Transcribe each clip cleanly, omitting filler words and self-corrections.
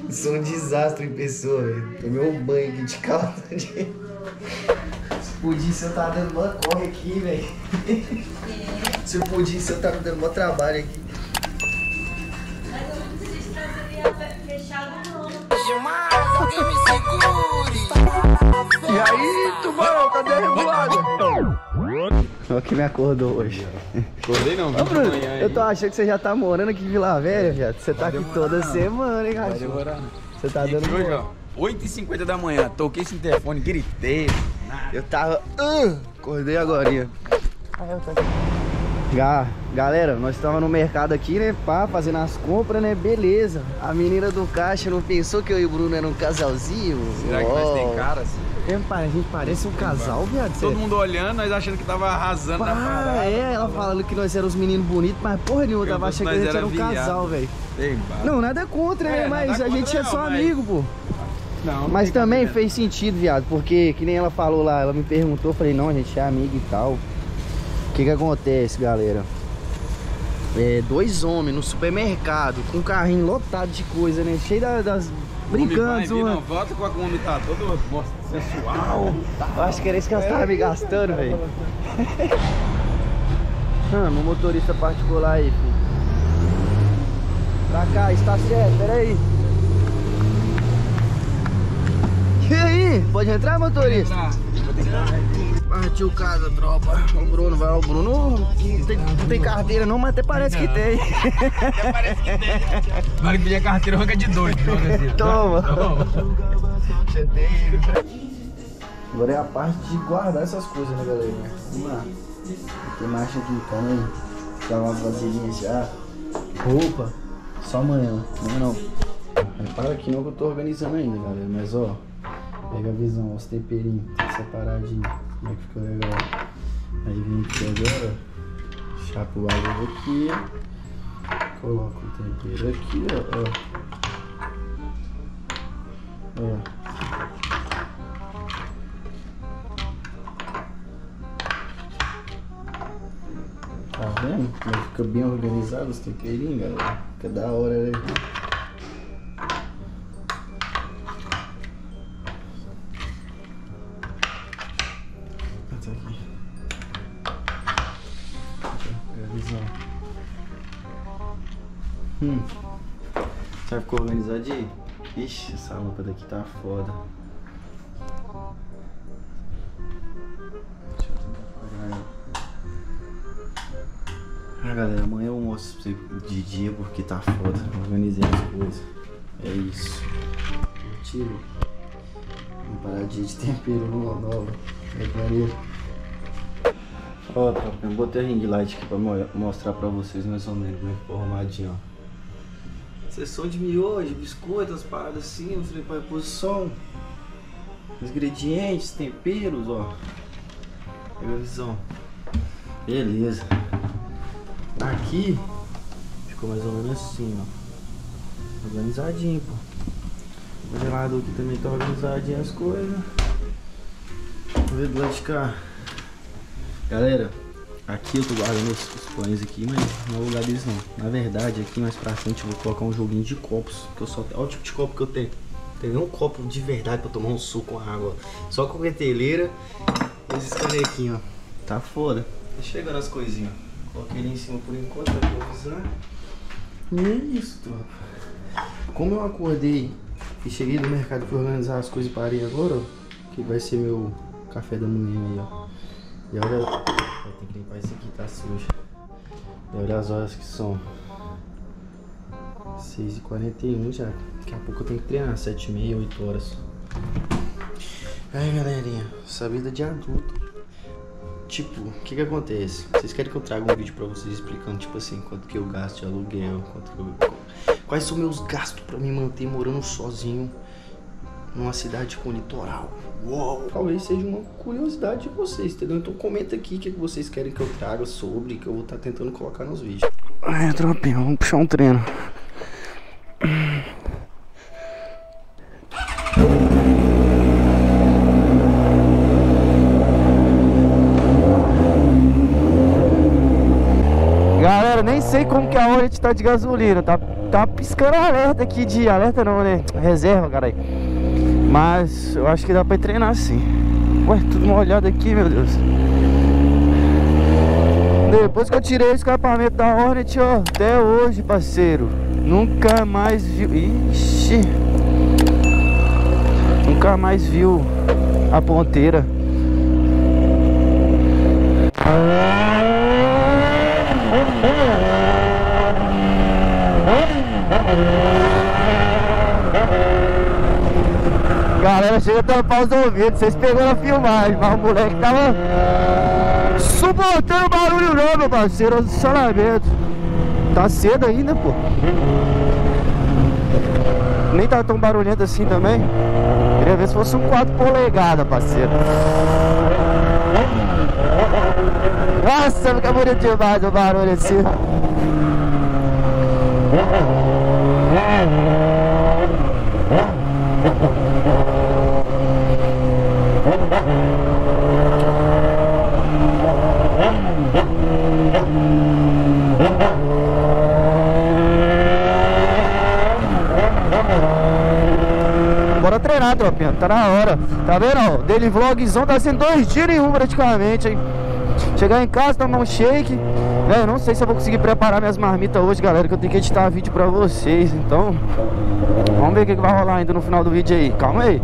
Sou um desastre em pessoa, velho. Tomei um banho aqui de calda. Se podia, se eu tava dando uma corre aqui, velho. Se eu podia, se eu tava dando um trabalho aqui. Mas eu não preciso trazer fechado, não. Demais, alguém me segure. E aí, tubarão, cadê a revoada? Olha que me acordou hoje. Acordei não, Ô, Bruno, eu tô achando que você já tá morando aqui em Vila Velha, viado. Você tá aqui toda semana, hein, Vai cachorro? demorar. Você tá dando Hoje, boa. ó, 8h50 da manhã, toquei esse telefone, gritei. Eu tava... acordei agora. Galera, nós estávamos no mercado aqui, né, pá, fazendo as compras, né, beleza. A menina do caixa não pensou que eu e o Bruno eram um casalzinho? Será que nós tem cara assim? A gente parece um casal, viado. Todo mundo olhando, nós achando que tava arrasando na parada. Ela falando que nós éramos meninos bonitos, mas porra nenhuma, eu tava achando que a gente era um casal, velho. Não, nada contra, né, mas a gente é só amigo, pô. Não, Mas também fez sentido, viado, porque que nem ela falou lá, ela me perguntou, eu falei, não, a gente é amigo e tal. O que que acontece, galera? Dois homens no supermercado, com um carrinho lotado de coisa, né? Cheio das... brincando, não, volta com a homem tá todo sensual. Eu acho que era isso que elas estavam me gastando, velho. Meu motorista particular aí, filho. Pra cá, está certo, peraí. E aí? Pode entrar, motorista? Partiu casa, tropa. O Bruno vai. O Bruno não tem carteira não, mas até parece que tem. Até parece que tem. Na hora que pedir a carteira, arranca de doido. Toma. Agora é a parte de guardar essas coisas, né, galera? Vamos lá. Tem marcha aqui, calma aí. Dá umas vasilhinhas já. Roupa. Só amanhã. Não. Para aqui não que eu tô organizando ainda, galera. Mas ó. Pega a visão, os temperinhos, tá separadinho. Como é que ficou legal? Aí vem aqui agora, chapa o bagulho aqui, coloca o tempero aqui, ó. Tá vendo? Como é que fica bem organizado os temperinhos, galera? Fica da hora, né? Já ficou organizadinho? Ixi, essa lâmpada aqui tá foda. Deixa eu tentar apagar. Galera, amanhã eu mostro pra vocês de dia porque tá foda. Organizei as coisas. É isso. Tiro. Uma paradinha de tempero nova. É maneiro. Ó, eu botei a ring light aqui pra mostrar pra vocês mais ou menos como é que ficou arrumadinho, ó. Seção de miojo, biscoito, as paradas assim, eu falei pra reposição. Os ingredientes, temperos, ó. Pega a visão. Beleza. Aqui ficou mais ou menos assim, ó. Organizadinho, pô. O gelador aqui também tá organizadinho as coisas. Vamos ver do lado de cá. Galera, aqui eu tô guardando os pães aqui, mas não é o lugar deles não. Na verdade, aqui mais pra frente eu vou colocar um joguinho de copos. Que eu só... Olha o tipo de copo que eu tenho. Tem um copo de verdade pra tomar um suco com água. Só com coqueteleira e esses canequinhos, ó. Tá foda. Tá chegando as coisinhas. Coloquei ele em cima por enquanto pra improvisar. E é isso, tropa. Como eu acordei e cheguei do mercado pra organizar as coisas e parei agora, ó. Que vai ser meu café da manhã aí, ó. E olha, tem que limpar isso aqui, tá sujo. E olha as horas que são 6h41 já. Daqui a pouco eu tenho que treinar, 7h30, 8 horas. Ai, galerinha, essa vida de adulto. Tipo, o que que acontece? Vocês querem que eu traga um vídeo pra vocês explicando, tipo assim, quanto que eu gasto de aluguel, quais são meus gastos pra me manter morando sozinho numa cidade com litoral. Uou! Talvez seja uma curiosidade de vocês, entendeu? Então comenta aqui o que vocês querem que eu traga sobre, que eu vou estar tentando colocar nos vídeos. Ai, tropinha, vamos puxar um treino. Galera, nem sei sei como que a Hornet tá de gasolina. Tá piscando alerta aqui de... Alerta não, né? Reserva, caralho. Mas eu acho que dá pra treinar sim. Ué, tudo molhado aqui, meu Deus. Depois que eu tirei o escapamento da Hornet, ó, até hoje, parceiro, nunca mais viu... Ixi. Nunca mais viu a ponteira. Galera, chega a tampar os ouvidos. Vocês pegaram a filmagem, mas o moleque tava suportando barulho não, meu parceiro. Os estacionamentos. Tá cedo ainda, pô. Nem tá tão barulhento assim também. Queria ver se fosse um 4 polegadas, parceiro. Nossa, fica bonito demais o barulho assim. Bora treinar, tropinha, tá na hora. Tá vendo, ó? Daily vlogzão tá sendo 2 dias em um praticamente, hein? Chegar em casa, tomar um shake. Eu não sei se eu vou conseguir preparar minhas marmitas hoje, galera, que eu tenho que editar vídeo pra vocês. Então, vamos ver o que vai rolar ainda no final do vídeo aí. Calma aí.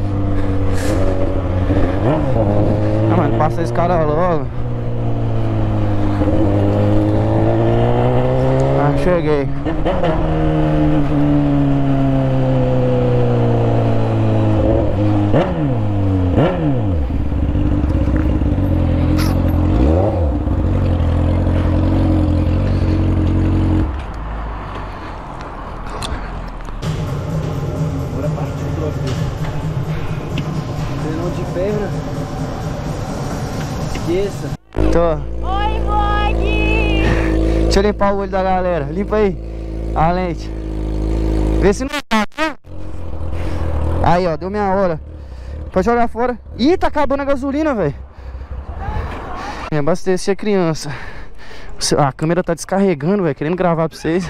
Ah, mano, passa esse cara logo. Ah, cheguei. Oi, vlog! Deixa eu limpar o olho da galera. Limpa aí a lente. Vê se não tá. Aí, ó, deu meia hora. Pode jogar fora. Ih, tá acabando a gasolina, velho. Abastecer a criança. A câmera tá descarregando, velho. Querendo gravar pra vocês.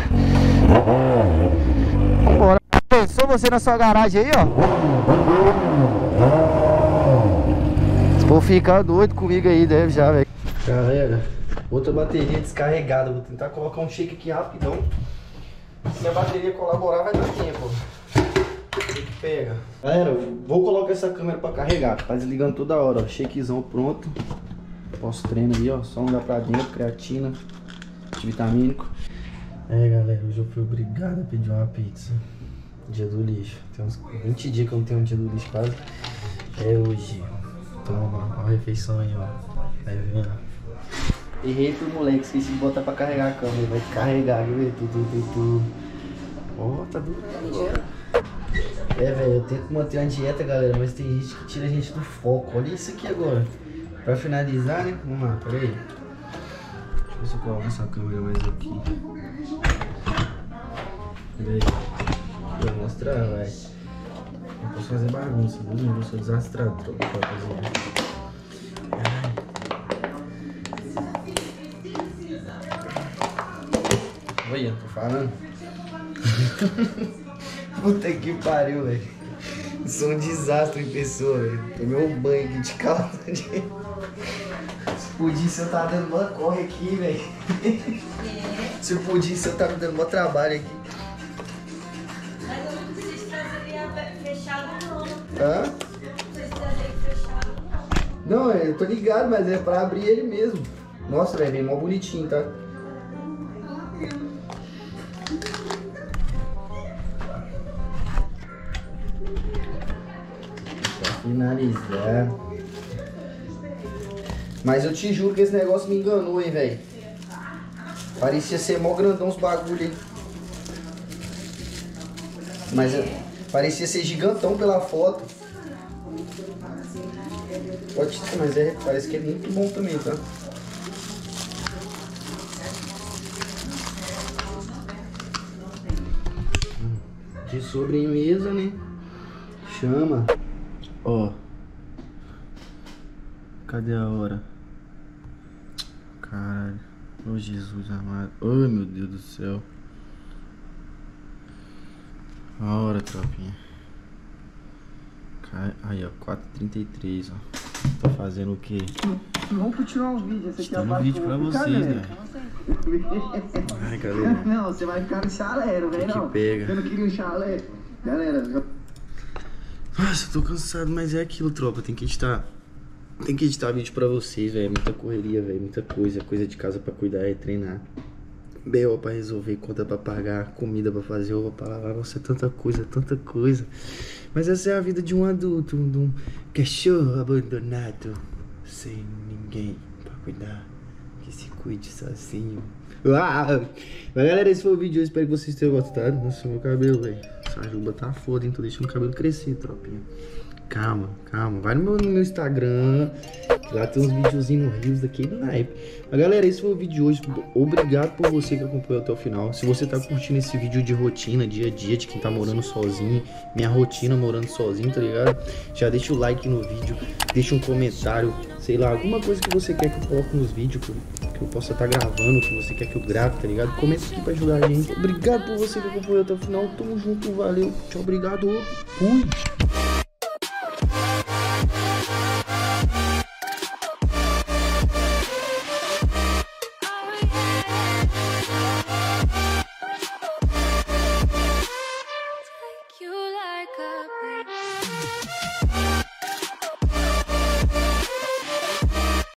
Vambora. Pensou você na sua garagem aí, ó? Vou ficar doido comigo aí, deve já, velho. Galera, outra bateria descarregada. Vou tentar colocar um shake aqui rapidão. Se a bateria colaborar, vai dar tempo. Pega. Galera, vou colocar essa câmera pra carregar. Tá desligando toda hora, ó. Shakezão pronto. Pós-treino aí, ó. Só andar pra dentro, creatina, vitamínico. Galera, hoje eu fui obrigado a pedir uma pizza. Dia do lixo. Tem uns 20 dias que eu não tenho um dia do lixo quase. É hoje. Toma, ó a refeição aí, ó. Vai vendo. Errei pro moleque, esqueci de botar pra carregar a câmera. Vai carregar, viu? Tudo. Ó, tá durando agora. Velho, eu tento manter uma dieta, galera, mas tem gente que tira a gente do foco. Olha isso aqui agora. Pra finalizar, né? Vamos lá, peraí. Deixa eu ver se eu coloco essa câmera mais aqui. Peraí. Vou mostrar, vai. Não posso fazer bagunça, viu? Eu sou desastrado. Olha, tô falando. Puta que pariu, velho. Sou um desastre em pessoa, velho. Tomei um banho aqui de calça. Se pudisse, eu tava dando uma corre aqui, velho. Se pudisse, eu tava dando um trabalho aqui. Mas eu não preciso trazer fechado, não. Hã? Não preciso trazer fechado, não. Não, eu tô ligado, mas é pra abrir ele mesmo. Nossa, velho, vem mó bonitinho, tá? Pra finalizar. Mas eu te juro que esse negócio me enganou, hein, velho. Parecia ser mó grandão os bagulho aí. Mas parecia ser gigantão pela foto. Pode ser, mas parece que é muito bom também, tá? De sobremesa, né? Chama. Ó. Cadê a hora? Caralho. Ô Jesus amado. Ai meu Deus do céu. A hora, tropinha. Aí ó, 4h33, ó. Tô fazendo o quê? Vamos continuar os vídeos. Esse aqui é a parte vídeo pra vocês, né? Ai, galera. Não, você vai ficar no chalé, não vem não. Pega. Eu não queria um chalé. Galera, já... Nossa, eu tô cansado, mas é aquilo, tropa. Tem que editar vídeo pra vocês, velho. Muita correria, velho. Muita coisa. Coisa de casa pra cuidar e treinar. B.O. pra resolver, conta pra pagar, comida pra fazer, roupa pra lavar. Nossa, é tanta coisa, tanta coisa. Mas essa é a vida de um adulto, de um cachorro abandonado, sem ninguém pra cuidar, que se cuide sozinho. Mas galera, esse foi o vídeo, eu espero que vocês tenham gostado. Nossa, meu cabelo, velho. Essa juba tá foda, hein? Tô deixando o cabelo crescer, tropinha. Calma, calma. Vai no meu Instagram, que lá tem uns videozinhos no Rios daquele naipe. Mas galera, esse foi o vídeo de hoje. Obrigado por você que acompanhou até o final. Se você tá curtindo esse vídeo de rotina, dia a dia, de quem tá morando sozinho, minha rotina morando sozinho, tá ligado? Já deixa o like no vídeo, deixa um comentário, sei lá, alguma coisa que você quer que eu coloque nos vídeos, que eu possa estar gravando, que você quer que eu grave, tá ligado? Comenta aqui pra ajudar a gente. Obrigado por você que acompanhou até o final. Tamo junto, valeu. Tchau, obrigado. Fui.